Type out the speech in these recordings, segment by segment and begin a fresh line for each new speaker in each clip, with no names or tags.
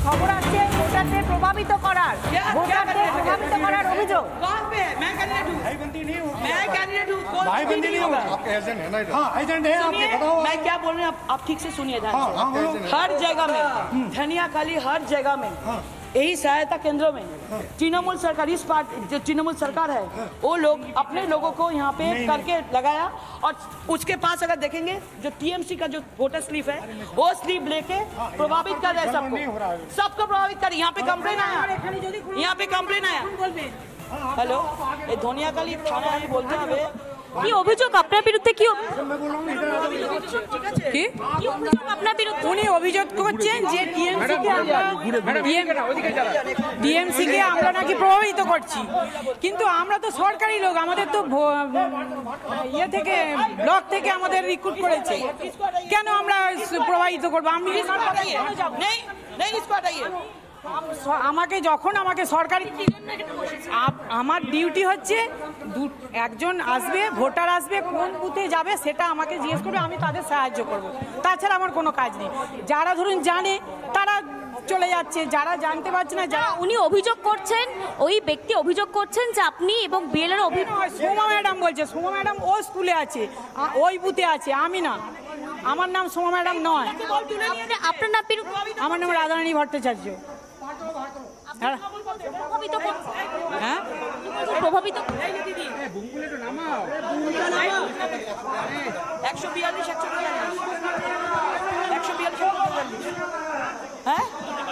খবর আছে ভোটারদের প্রভাবিত করার অভিযোগ।
मैं क्या बोल रहे हैं आप ठीक से सुनिए। हर जगह में धनियाखाली हर जगह में यही सहायता केंद्रों में तृणमूल सरकार इस पार्टी जो तृणमूल सरकार है वो लोग अपने लोगों को यहाँ पे करके लगाया और उसके पास अगर देखेंगे जो टीएमसी का जो वोटर स्लिप है वो स्लिप लेके प्रभावित कर रहे हैं सबको प्रभावित कर। यहाँ पे कंप्लेन आया हेलो ये धनियाखाली थाना আমি বলতে হবে
কি অভিযোগ আপনার বিরুদ্ধে? কি আপনার বিরুদ্ধে?
উনি অভিযোগ করছেন যে ডিএমসি কে আমরা নাকি প্রভাবিত করছি, কিন্তু আমরা তো সরকারি লোক, আমাদের তো ইয়ে থেকে ব্লক থেকে আমাদের রিক্রুট করেছে, কেন আমরা প্রভাবিত করবো? আমি আমাকে যখন আমাকে সরকারি আমার ডিউটি হচ্ছে একজন আসবে ভোটার আসবে কোন বুথে যাবে সেটা আমাকে জিজ্ঞেস করবে, আমি তাদের সাহায্য করব, তাছাড়া আমার কোনো কাজ নেই। যারা ধরুন জানে তারা চলে যাচ্ছে, যারা জানতে পারছে না যারা
উনি অভিযোগ করছেন, ওই ব্যক্তি অভিযোগ করছেন যে আপনি এবং বিএলএর
সোমা ম্যাডাম বলছে, সোমা ম্যাডাম ও স্কুলে আছে ওই বুথে আছে, আমি না, আমার নাম সোমা ম্যাডাম নয়।
আপনার নাম?
আমার নাম রাধারানী ভট্টাচার্য।
হ্যাঁ প্রভাবিত
142 হ্যাঁ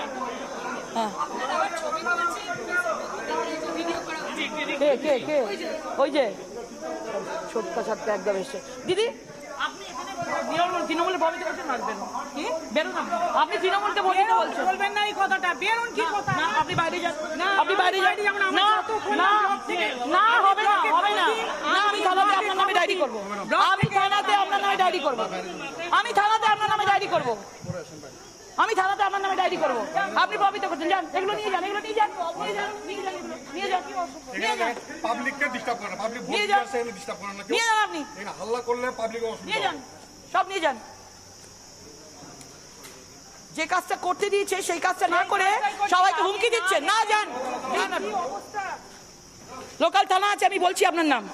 কে ওই যে ছোট্ট ছাত্র একদম এসে দিদি তৃণমূলে প্রভাবিত করতে পারবেন কি বেরোন আপনি তৃণমূলকে বলতে
বলবেন না এই কথাটা, বেরোন কি কথা?
আপনি বাইরে যান, আপনি বাইরে যান। না হবে না আমি থানাতে আপনার নামে ডায়েরি করবো, আমি থানাতে আপনার নামে ডায়েরি করবো, আপনি প্রভাবিত করছেন। যান এগুলো নিয়ে যান,
পাবলিককে ডিস্টার্ব করেন, পাবলিক ভোট দিয়ে আসে এগুলো ডিস্টার্ব করেন না,
নিয়ে যান আপনি,
হাল্লা করলে পাবলিক
নিয়ে যান, সব নিয়ে যান। যে কাজটা করতে দিয়েছে সেই কাজটা না করে সবাইকে হুমকি দিচ্ছে, না যান। লোকাল থানা আছে, আমি বলছি আপনার নাম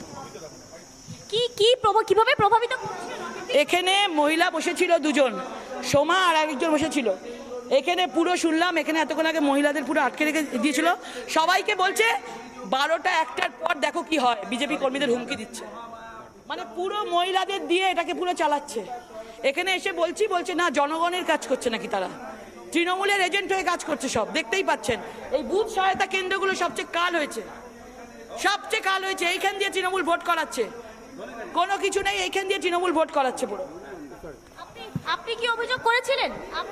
কিভাবে প্রভাবিত?
এখানে মহিলা বসেছিল দুজন, সোমা আর একজন বসেছিল, এখানে পুরো শুনলাম এখানে এতক্ষণ আগে মহিলাদের পুরো আটকে রেখে দিয়েছিল, সবাইকে বলছে 12টা 1টার পর দেখো কি হয়, বিজেপি কর্মীদের হুমকি দিচ্ছে, মানে পুরো মহিলাদের দিয়ে এটাকে পুরো চালাচ্ছে। এখানে এসে বলছে না জনগণের কাজ করছে নাকি, তারা তৃণমূলের এজেন্ট হয়ে কাজ করছে, সব দেখতেই পাচ্ছেন। এই বুথ সহায়তা কেন্দ্রগুলো সবচেয়ে কাল হয়েছে, এইখান দিয়ে তৃণমূল ভোট করাচ্ছে, কোনো কিছু নেই, এইখান দিয়ে তৃণমূল ভোট করাচ্ছে পুরো।
আপনি কি অভিযোগ করেছিলেন?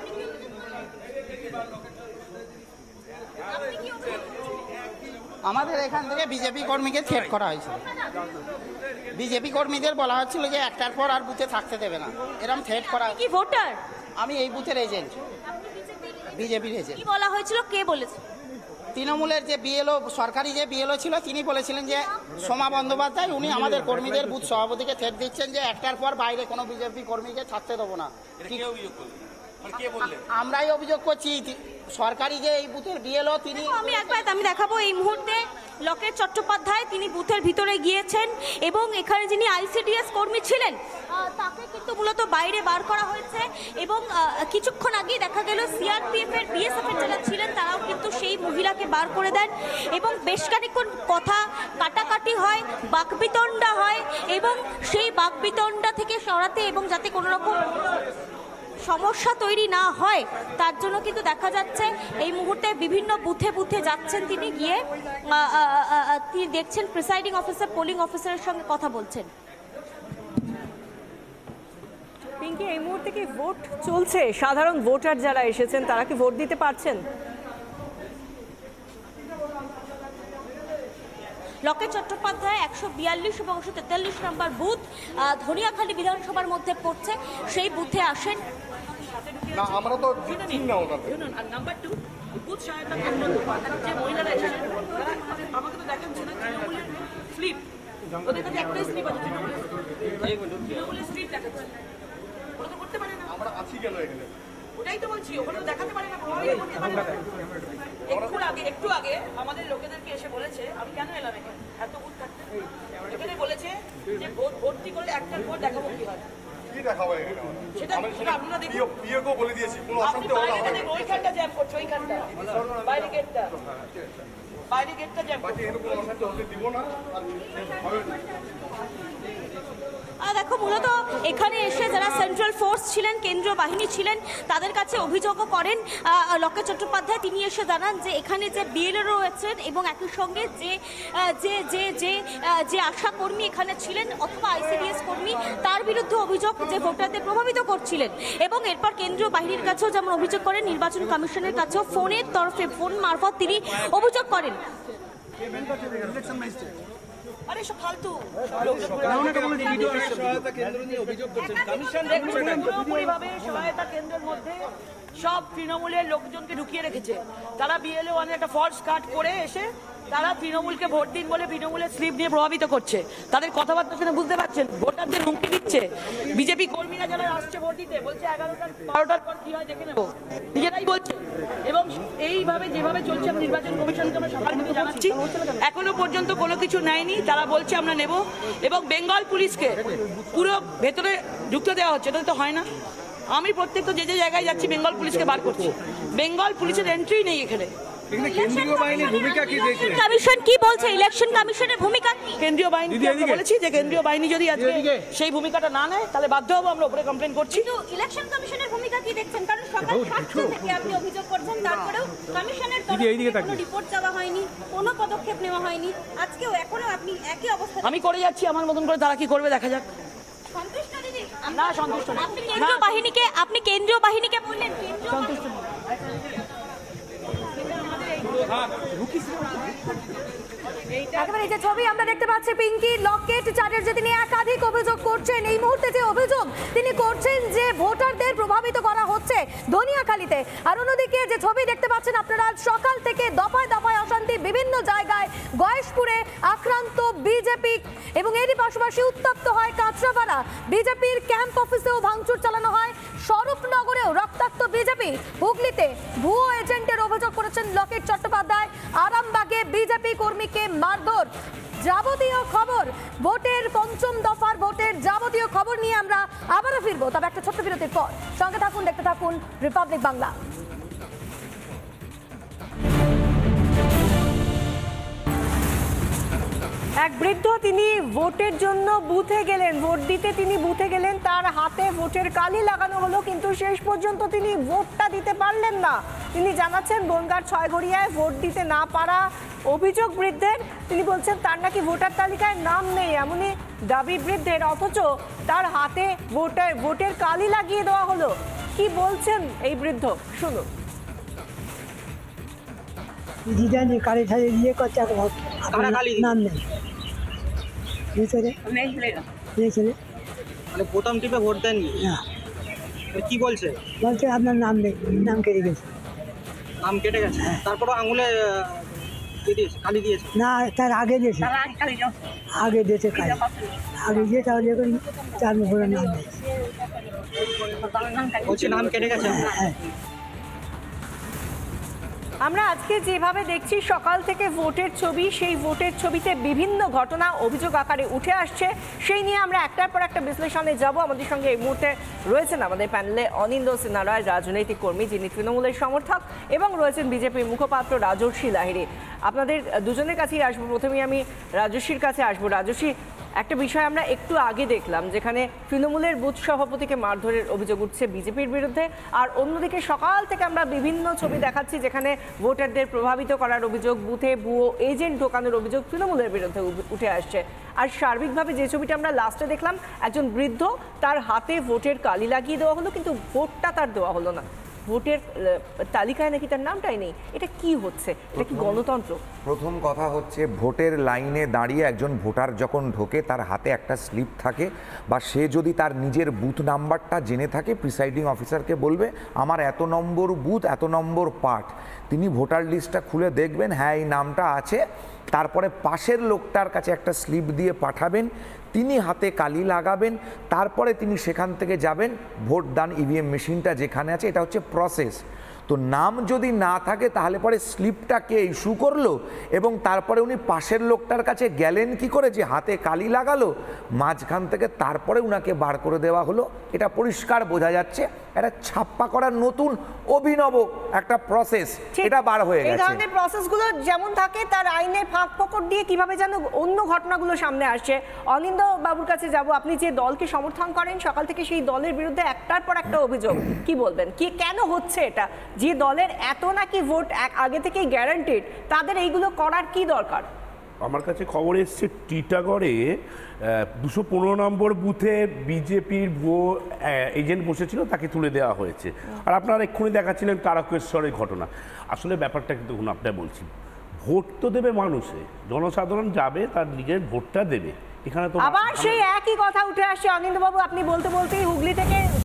আমাদের এখান থেকে বিজেপি কর্মীকে থ্রেট করা হয়েছিল, বিজেপি কর্মীদের বলা হচ্ছিল যে 1টার পর আর বুথে থাকতে দেবে না, এরকম থ্রেট করা।
কি ভোটার?
আমি এই বুথের এজেন্ট, বিজেপির এজেন্ট।
কি বলা হয়েছিল, কে বলেছে?
তৃণমূলের যে বিএলও, সরকারি যে বিএলও ছিল, তিনি বলেছিলেন যে সোমা বন্দ্যোপাধ্যায়, উনি আমাদের কর্মীদের বুথ সভাপতিকে থ্রেট দিচ্ছেন যে 1টার পর বাইরে কোনো বিজেপি কর্মীকে থাকতে দেবো না। আমরাই অভিযোগ করছি, সরকারি যে এই বুথের বিএলও তিনি।
আমি দেখাবো এই মুহূর্তে লকেট চট্টোপাধ্যায়, তিনি বুথের ভিতরে গিয়েছেন এবং এখানে যিনি আইসিডিএস কর্মী ছিলেন তাকে কিন্তু মূলত বাইরে বার করা হয়েছে এবং কিছুক্ষণ আগেই দেখা গেল সিআরপিএফ এর বিএসএফ এর যারা ছিলেন তারাও কিন্তু সেই মহিলাকে বার করে দেন এবং বেশ খানিকক্ষণ কথা কাটাকাটি হয়, বাকবিতণ্ডা হয় এবং সেই বাকবিতণ্ডা থেকে সরাতে এবং যাতে কোনো রকম সমস্যা তৈরি না হয় তার জন্য কিন্তু দেখা যাচ্ছে এই মুহূর্তে বিভিন্ন বুথে যাচ্ছেন তিনি, গিয়ে তিনি দেখছেন প্রিসাইডিং অফিসার পোলিং অফিসারের সঙ্গে কথা বলছেন।
পিঙ্কি, এই মুহূর্তে কি ভোট চলছে? সাধারণ ভোটার যারা এসেছেন তারা কি ভোট দিতে পারছেন?
লকেট চট্টোপাধ্যায় 142 এবং 143 নম্বর বুথ ধনিয়াখালী বিধানসভার মধ্যে পড়ছে, সেই বুথে আসেন।
না আমরা তো জিতছি না ওটাতে।
নাম্বার 2 বুথ সহায়তা কেন্দ্র যে মহিলারা এসেছেন আমাকে তো দেখাচ্ছে না তৃণমূলের স্লিপ, ওদের কাছে একটাই স্লিপ আছে, তৃণমূলের স্লিপ দেখাচ্ছে, ওরা তো করতে পারে না।
আমরা আছি কেন এখানে?
ওটাই তো বলছি, ওখানে দেখাতে পারে না, একটু আগে আমাদের লোকেদেরকে এসে বলেছে, আমি কেন এলাম এখানে এত ভোট থাকতে, এখানে বলেছে যে ভর্তি করলে একটার ভোট দেখাবো কি হয়,
কি দেখাবো
সেটা আপনারা দেখুন।
পিওকেও বলে দিয়েছি কোনো
আপনি
অসুবিধা
বাইরে
হবে না।
দেখুন, ওইখানটা জ্যাম করছে, ওইখানটা বাইরে গেটটা জ্যাম করছে।
এর কোনো অসুবিধা হতে দিব না আর হবে না।
দেখো মূলত এখানে এসে যারা সেন্ট্রাল ফোর্স ছিলেন, কেন্দ্রীয় বাহিনী ছিলেন, তাদের কাছে অভিযোগও করেন লকেট চট্টোপাধ্যায়। তিনি এসে জানান যে এখানে যে বিএলও রয়েছেন এবং একই সঙ্গে যে আশা কর্মী এখানে ছিলেন অথবা আইসিডিএস কর্মী, তার বিরুদ্ধে অভিযোগ যে ভোটারদের প্রভাবিত করছিলেন। এবং এরপর কেন্দ্রীয় বাহিনীর কাছেও যেমন অভিযোগ করেন, নির্বাচন কমিশনের কাছেও ফোন মারফত তিনি অভিযোগ করেন। আরে সব ফালতু
পুরোপুরিভাবে সহায়তা কেন্দ্রের মধ্যে সব তৃণমূলের লোকজনকে ঢুকিয়ে রেখেছে। তারা বিএলও একটা ফলস কার্ড করে এসে তারা তৃণমূলকে ভোট দিন বলে তৃণমূলের স্লিপ নিয়ে প্রভাবিত করছে। তাদের কথাবার্তা শুনে বুঝতে পারছেন, ভোটারদের হুমকি দিচ্ছে। বিজেপি কর্মীরা যারা আসছে ভোট দিতে বলছে 11টা 12টার পর কি হয় দেখে নেবো, নিজেরাই বলছে। এবং এইভাবে যেভাবে চলছে আমি নির্বাচন কমিশনকে আমরা সকাল থেকে জানাচ্ছি, এখনো পর্যন্ত কোনো কিছু নেয়নি। তারা বলছে আমরা নেব, এবং বেঙ্গল পুলিশকে পুরো ভেতরে ঢুকতে দেওয়া হচ্ছে। এটা তো হয় না। আমি প্রত্যেকটা যে জায়গায় যাচ্ছি বেঙ্গল পুলিশকে বার করছি। বেঙ্গল পুলিশের এন্ট্রি নেই এখানে।
কেন্দ্রীয় বাহিনীর ভূমিকা কি দেখলেন?
কমিশন কি বলছে, ইলেকশন কমিশনের ভূমিকা কি?
কেন্দ্রীয় বাহিনী বলেছি যে কেন্দ্রীয় বাহিনী যদি আজকে সেই ভূমিকাটা না নেয় তাহলে বাধ্য হবো আমরা উপরে কমপ্লেন করছি।
কিন্তু ইলেকশন কমিশনের ভূমিকা কি দেখছেন? কারণ সকাল 7টা থেকে আপনি অভিযোগ করছেন, তারপরেও কমিশনের তরফ থেকে কোনো রিপোর্ট চাওয়া হয়নি, কোনো পদক্ষেপ নেওয়া হয়নি। আজকেও এখনো আপনি একই অবস্থা।
আমি করে যাচ্ছি আমার মতন করে, তারা কি করবে দেখা যাক।
সন্তুষ্ট দিদি?
না, সন্তুষ্ট না।
আপনি কেন্দ্রীয় বাহিনীকে বললেন,
সন্তুষ্ট না।
একেবারে এই যে ছবি আমরা দেখতে পাচ্ছি, পিঙ্কি লকেট চ্যাটার্জি তিনি একাধিক অভিযোগ করছেন। এই মুহূর্তে যে অভিযোগ তিনি করছেন যে ভোটারদের প্রভাবিত করা হচ্ছে ধনিয়াখালীতে। আর অন্যদিকে যে ছবি দেখতে পাচ্ছেন আপনারা, সকাল থেকে দফায় দফায় অশান্তি বিভিন্ন জায়গায়। গয়েশপুরে আক্রান্ত বিজেপি এবং এরই পাশাপাশি উত্তপ্ত হয় কাঁচরাপাড়া। বিজেপির ক্যাম্প অফিসেও ভাঙচুর চালানো হয়। স্বরূপনগরেও রক্তাক্ত বিজেপি। হুগলিতে ভুয়ো এজেন্টের অভিযোগ করেছেন লকেট চট্টোপাধ্যায়। আরামবাগে বিজেপি কর্মীকে মারধর। যাবতীয় খবর, ভোটের পঞ্চম দফার ভোটের যাবতীয় খবর নিয়ে আমরা আবারও ফিরবো, তবে একটা ছোট্ট বিরতির পর। সঙ্গে থাকুন, দেখতে থাকুন রিপাবলিক বাংলা।
এক বৃদ্ধ তিনি ভোটের জন্য বুথে গেলেন, ভোট দিতে তিনি বুথে গেলেন, তার হাতে ভোটের কালি লাগানো হলো, কিন্তু শেষ পর্যন্ত তিনি ভোটটা দিতে পারলেন না। তিনি জানাচ্ছেন বনগাঁর ছয়ঘরিয়ায় ভোট দিতে না পারা অভিযোগ বৃদ্ধের। তিনি বলছেন তার নাকি ভোটার তালিকায় নাম নেই, এমনই দাবি বৃদ্ধের, অথচ তার হাতে ভোটের কালি লাগিয়ে দেওয়া হলো। কি বলছেন এই বৃদ্ধ, শুনুন।
জিদানি কালী ঠালি ইয়ে করছে, নাম নেই
মানে প্রথম টিপে ভোট দেননি
না,
কি বলছে?
বলছে আপনার নাম নেই, নাম কেটে গেছে।
নাম কেটে গেছে, তারপরও আঙুলে কালি দিয়েছে?
না, তার আগে দিয়েছে, আগে দিয়েছে কালী, আগে দিয়ে তাহলে দেখুন তার মুখের নাম নেই।
বলছে নাম কেটে গেছে।
হ্যাঁ,
আমরা আজকে যেভাবে দেখছি সকাল থেকে ভোটের ছবি, সেই ভোটের ছবিতে বিভিন্ন ঘটনা অভিযোগ আকারে উঠে আসছে। সেই নিয়ে আমরা একটার পর একটা বিশ্লেষণে যাব। আমাদের সঙ্গে এই মুহূর্তে রয়েছেন আমাদের প্যানেলে অনিন্দ সিনহা রায়, রাজনৈতিক কর্মী, যিনি তৃণমূলের সমর্থক, এবং রয়েছেন বিজেপির মুখপাত্র রাজর্ষি লাহিড়ী। আপনাদের দুজনের কাছেই আসবো। প্রথমেই আমি রাজর্ষির কাছে আসবো। রাজর্ষি, একটা বিষয় আমরা একটু আগে দেখলাম যেখানে তৃণমূলের বুথ সভাপতিকে মারধরের অভিযোগ উঠছে বিজেপির বিরুদ্ধে, আর অন্যদিকে সকাল থেকে আমরা বিভিন্ন ছবি দেখাচ্ছি যেখানে ভোটারদের প্রভাবিত করার অভিযোগ, বুথে ভুয়ো এজেন্ট ঢোকানোর অভিযোগ তৃণমূলের বিরুদ্ধে উঠে আসছে। আর সার্বিকভাবে যে ছবিটা আমরা লাস্টে দেখলাম, একজন বৃদ্ধ, তার হাতে ভোটের কালি লাগিয়ে দেওয়া হলো, কিন্তু ভোটটা তার দেওয়া হলো না, ভোটের তালিকায় নাকি তার নামটাই নেই। এটা কি হচ্ছে? এটা কি গণতন্ত্র?
প্রথম কথা হচ্ছে, ভোটের লাইনে দাঁড়িয়ে একজন ভোটার যখন ঢোকে তার হাতে একটা স্লিপ থাকে, বা সে যদি তার নিজের বুথ নাম্বারটা জেনে থাকে প্রিসাইডিং অফিসারকে বলবে আমার এত নম্বর বুথ, এত নম্বর পার্ট। তিনি ভোটার লিস্টটা খুলে দেখবেন, হ্যাঁ এই নামটা আছে, তারপরে পাশের লোকটার কাছে একটা স্লিপ দিয়ে পাঠাবেন। তিনি হাতে কালি লাগাবেন, তারপরে তিনি সেখান থেকে যাবেন ভোটদান ইভিএম মেশিনটা যেখানে আছে, এটা হচ্ছে প্রসেস। তো নাম যদি না থাকে তাহলে পরে স্লিপটা কে ইস্যু করলো এবং তারপরে উনি পাশের লোকটার কাছে গেলেন কি করে যে হাতে কালি লাগালো, মাঝখান থেকে তারপরে উনাকে বার করে দেওয়া হলো। এটা পরিষ্কার বোঝা যাচ্ছে এটা ছাপ্পা করার নতুন অভিনব একটা প্রসেস, এটা বার হয়ে
এই
গেছে।
ধরনের প্রসেসগুলো যেমন থাকে তার আইনের ফাঁক ফোকর দিয়ে কিভাবে যেন অন্য ঘটনাগুলো সামনে আসছে। অনিন্দ বাবুর কাছে যাব, আপনি যে দলকে সমর্থন করেন সকাল থেকে সেই দলের বিরুদ্ধে একটার পর একটা অভিযোগ, কি বলবেন? কি কেন হচ্ছে এটা? যে দলের এত নাকি ভোট আগে থেকেই গ্যারান্টেড, তাদের এইগুলো করার কি দরকার?
আমার কাছে খবর এসছে টিটাগড়ে 215 নম্বর বুথে বিজেপির এজেন্ট বসেছিল, তাকে তুলে দেওয়া হয়েছে। আর আপনারা এক্ষুনি দেখাচ্ছিলেন তারকেশ্বরের ঘটনা। আসলে ব্যাপারটা কিন্তু আপনার বলছি, ভোট তো দেবে মানুষে, জনসাধারণ যাবে তার নিজের ভোটটা দেবে। এখানে তো
আবার সেই একই কথা উঠে আসছে। অনিন্দ বাবু, আপনি বলতে বলতেই হুগলি থেকে